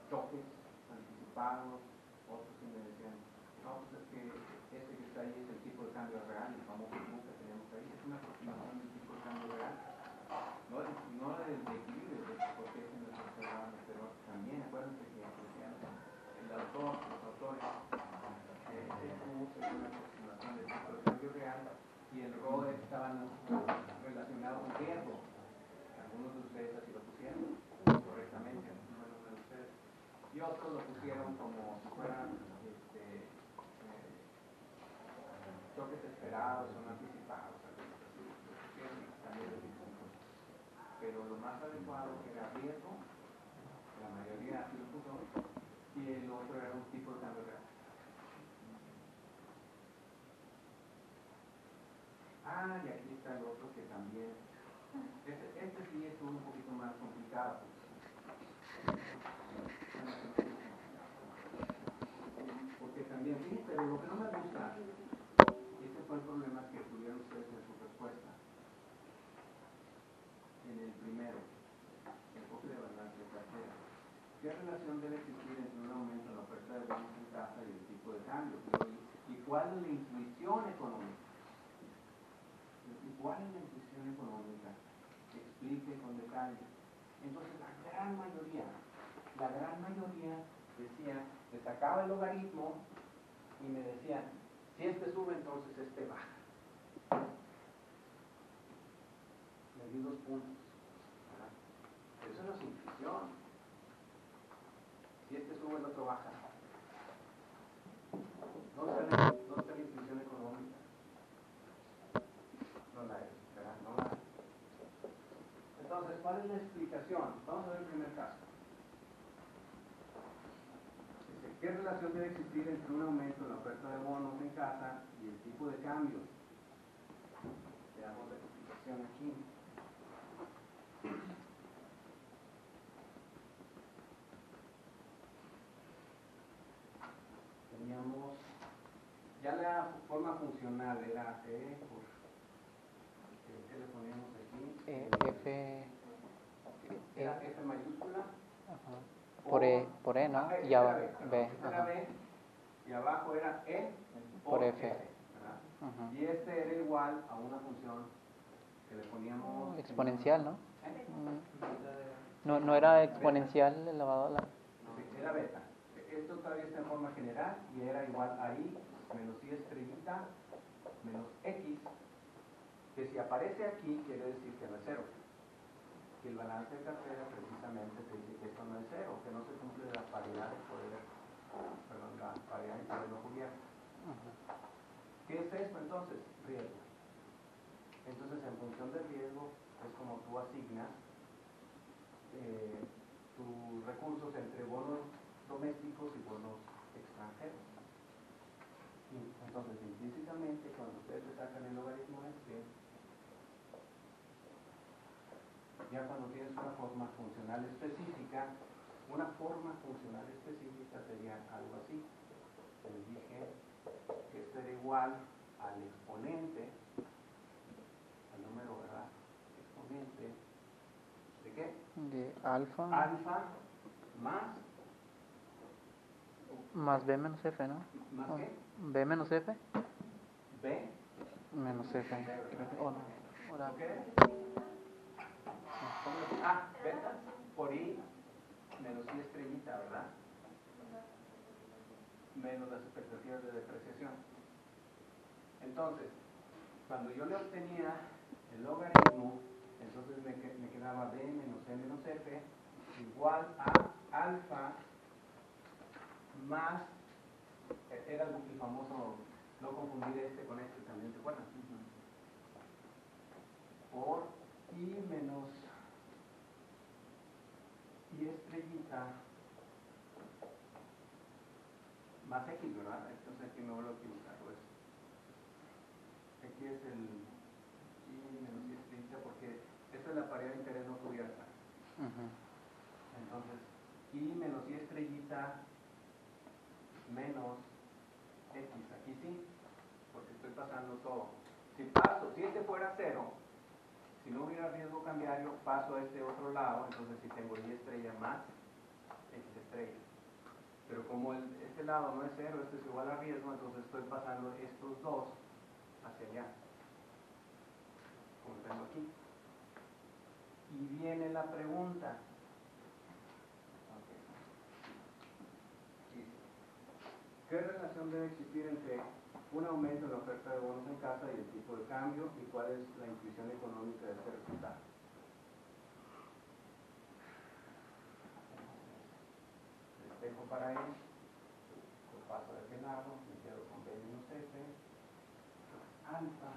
choques anticipados, otros que me decían, no, pues es que este que está ahí es el tipo de cambio real, el famoso Q que tenemos ahí, es una aproximación del tipo de cambio real, no del equilibrio, porque es en el observable, pero también acuérdense que decían los autores, el Q es una aproximación del tipo de cambio real y el Rho estaban relacionados con riesgo. Algunos de ustedes así lo pusieron correctamente, algunos de ustedes, y otros lo pusieron como si fueran choques esperados o no anticipados, pero lo más adecuado era riesgo, la mayoría así lo puso, y el otro era un tipo de cambio real. Y aquí está el otro que también, este sí es un poquito más complicado. Porque también, sí, pero lo que no me gusta, y ese fue el problema que tuvieron ustedes en su respuesta, en el primero, enfoque de balance de cartera. ¿Qué relación debe existir entre un aumento en la oferta de bonos en casa y el tipo de cambio? ¿Y cuál es la intuición económica? ¿Y cuál es la intuición económica? Explique con detalle. Entonces la gran mayoría decía, le sacaba el logaritmo y me decían, si este sube, entonces este baja. Le di 2 puntos. ¿Verdad? Pero eso no es intuición. Si este sube, el otro baja. ¿Dónde está la intuición económica? No la es, ¿verdad? No la es. Entonces, ¿cuál es la explicación? Vamos a ver el primer caso. Dice, ¿qué relación debe existir entre un aumento en la oferta de bonos en casa y el tipo de cambio? Veamos la explicación aquí. Teníamos, ya la forma funcional era E por, ¿qué le ponemos aquí? F. Era F mayúscula. Ajá. Por E, ¿no? Y abajo B. era B, y abajo era E por F. ¿verdad? Y este era igual a una función que le poníamos exponencial, ¿no? No era exponencial elevado a la... Sí, era beta. Esto todavía está en forma general y era igual a I menos I estrellita menos X, que si aparece aquí quiere decir que no es cero. Y el balance de cartera precisamente te dice que esto no es cero, que no se cumple la paridad de poder, perdón, la paridad de poder no cubierto. ¿Qué es esto entonces? Riesgo. Entonces, en función del riesgo, es como tú asignas tus recursos entre bonos domésticos y bonos extranjeros. Entonces, implícitamente, cuando ustedes le sacan el logaritmo este, ya cuando tienes una forma funcional específica, una forma funcional específica sería algo así. Les dije que esto era igual al exponente, al número, ¿verdad? Exponente, ¿de qué? De alfa. Alfa más B menos F, ¿no? ¿Más qué? B menos F. B menos F. ¿O no? Ahora. ¿Qué? Beta por I menos I estrellita, ¿verdad? Menos las expectativas de depreciación. Entonces, cuando yo le obtenía el logaritmo, entonces me quedaba B menos E menos F igual a alfa más, era el famoso, no confundir este con este, también, ¿te acuerdas? Por I menos I estrellita más X, ¿verdad? Entonces aquí me vuelvo a equivocar, pues. Aquí es el I menos I estrellita porque esta es la paridad de interés no cubierta. Entonces, I menos I estrellita menos X, aquí sí, porque estoy pasando todo. Si este fuera cero, si no hubiera riesgo cambiario, paso a este otro lado, entonces si tengo Y estrella más X estrella. Pero como este lado no es cero, esto es igual a riesgo, entonces estoy pasando estos dos hacia allá, como tengo aquí. Y viene la pregunta. Dice, ¿qué relación debe existir entre un aumento en la oferta de bonos en casa y el tipo de cambio, y cuál es la intuición económica de este resultado? Les dejo para ello, lo paso de aquel lado, me quedo con B menos F, alfa,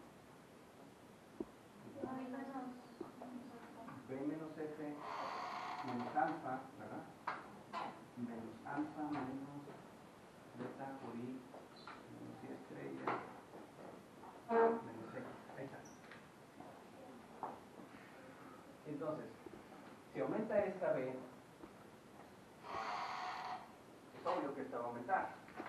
B menos F menos alfa, ¿verdad? Menos alfa menos beta por I menos I estrella menos X. Ahí está. Entonces, si aumenta esta B, es obvio que esta va a aumentar.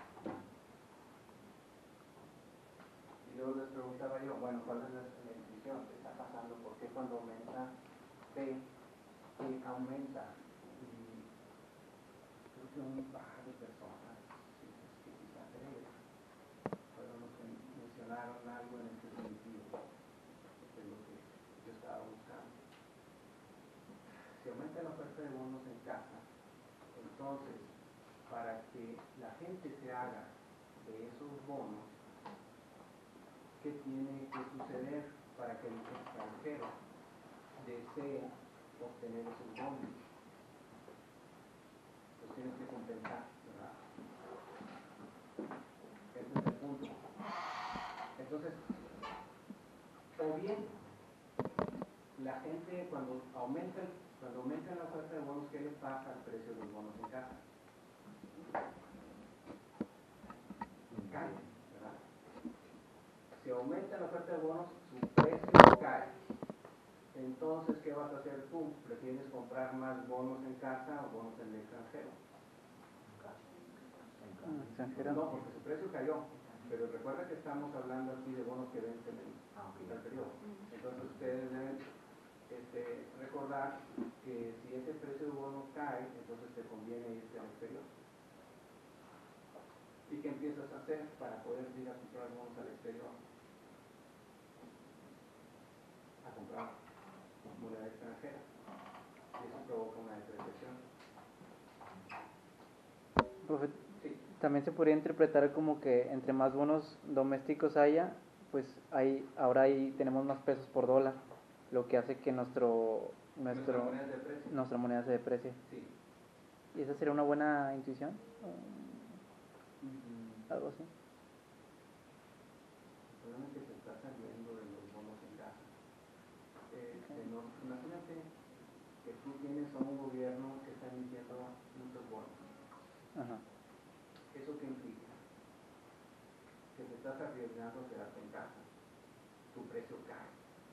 Y luego les preguntaba yo, bueno, ¿cuál es la intuición? ¿Qué está pasando? ¿Por qué cuando aumenta B, aumenta? Y creo que un par de personas, que quizá tres, fueron los que mencionaron algo en este sentido, de lo que yo estaba buscando. Si aumenta la oferta de bonos en casa, entonces, para que la gente se haga de esos bonos, ¿qué tiene que suceder para que el extranjero desee obtener esos bonos? Pues tienes que compensar, ¿verdad? Ese es el punto. Entonces, o bien, la gente cuando aumenta la oferta de bonos, ¿qué le pasa al precio de los bonos en casa? Cae, ¿verdad? Si aumenta la oferta de bonos, su precio cae. Entonces, ¿qué vas a hacer tú? ¿Prefieres comprar más bonos en casa o bonos en el extranjero? Extranjero. No, porque su precio cayó. Pero recuerda que estamos hablando aquí de bonos que vencen en el periodo. Entonces, ustedes deben recordar que si ese precio de bono cae, entonces te conviene irte al exterior. ¿Y qué empiezas a hacer para poder ir a comprar bonos al exterior? A comprar moneda extranjera. Y eso provoca una depreciación. Profe, Sí. también se podría interpretar como que entre más bonos domésticos haya, pues ahora tenemos más pesos por dólar, lo que hace que nuestra moneda se deprecie. Sí. ¿Y esa sería una buena intuición? Algo así. El problema es que se está saliendo de los bonos en casa. Imagínate que tú tienes a un gobierno que está emitiendo muchos bonos. Ajá. ¿Eso qué implica? Que te estás arriesgando a quedarte en casa. Tu precio cae.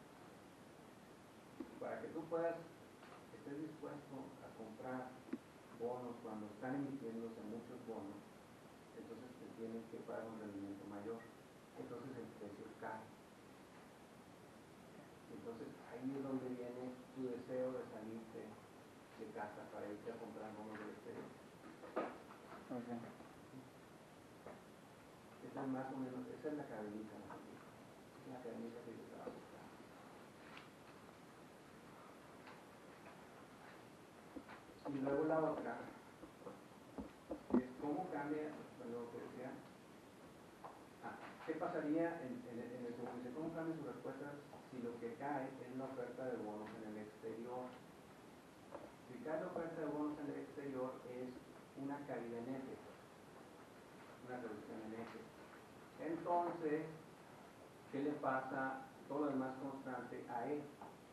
Para que tú estés dispuesto a comprar bonos cuando están emitiéndose muchos bonos, entonces te tienen que pagar un rendimiento mayor. Entonces el precio cae. Entonces ahí es donde viene tu deseo de salirte de casa para irte a comprar bonos del exterior. Okay. Esa es más o menos, esa es la cadenita. Es la cadenita que yo estaba buscando. Y luego la otra es cómo cambia, lo que decía, ¿qué pasaría en el segundo? Dice, ¿cómo cambian sus respuestas si lo que cae es la oferta de bonos en el exterior? Si cae la oferta de bonos en el exterior es una caída en F, una reducción en F. Entonces, ¿qué le pasa? Todo lo demás constante a E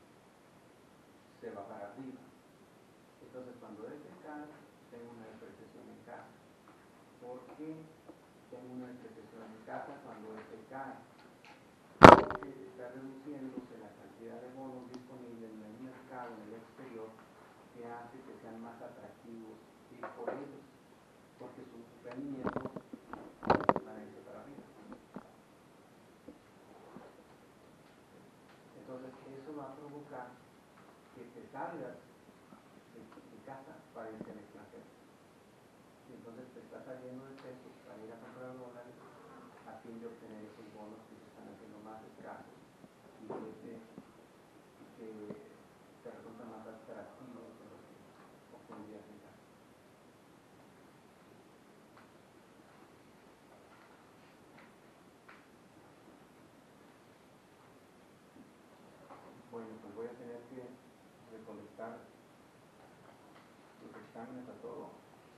se va para arriba. Entonces, cuando F cae, tengo una depreciación en casa. ¿Por qué tengo una depreciación en casa cuando F cae? Porque está reduciéndose la cantidad de bonos disponibles en el mercado, en el exterior, que hace que sean más atractivos ir por ellos, porque sus rendimientos van a irse para arriba. Entonces, eso va a provocar que te salgas de casa para irte al extranjero. Entonces te está saliendo de pesos para ir a comprar dólares a fin de obtener esos bonos que se están haciendo más escasos y que te resultan más atractivos de lo que obtendrías en casa. Bueno, pues voy a tener que recolectar los exámenes a todo.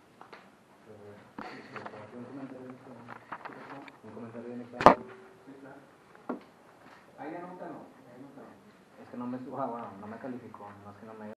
Un comentario de examen. Sí, claro. Ahí anótalo, ahí anótalo. Es que no me, bueno, no me calificó, no es que no me